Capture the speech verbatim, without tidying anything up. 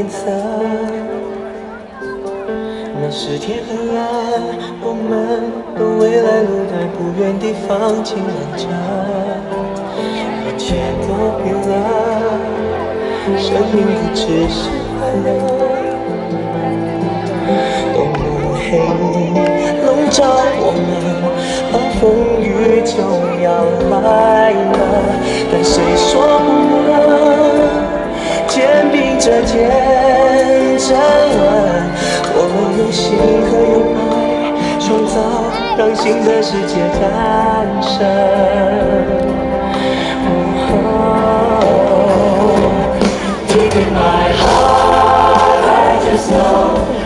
天色。那时天很暗，我们都未来路在不远地方晴朗着，一切都变了，生命不只是快乐。当暮黑笼罩我们，而风雨就要来了，但谁说不能肩并着肩站稳？我们用心和用爱创造，让新的世界诞生。Oh, deep in my heart, I just know